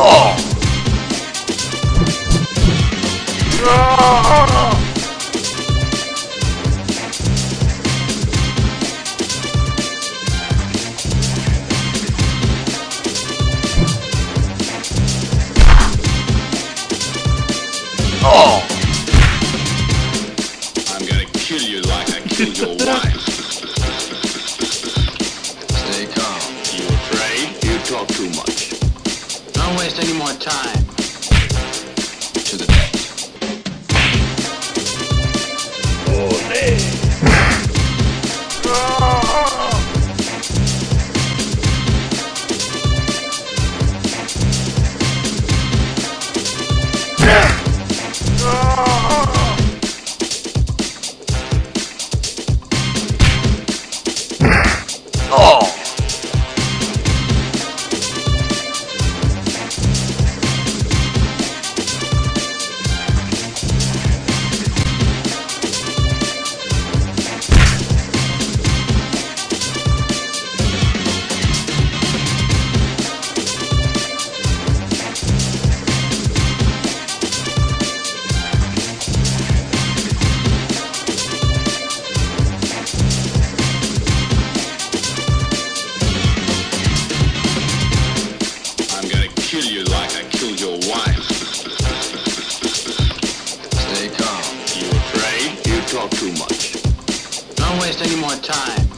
I'm gonna kill you like I killed your wife. Stay calm. You afraid? You talk too much. Don't waste any more time. To the next. I'm gonna kill you like I killed your wife. Stay calm. You afraid? You talk too much. Don't waste any more time.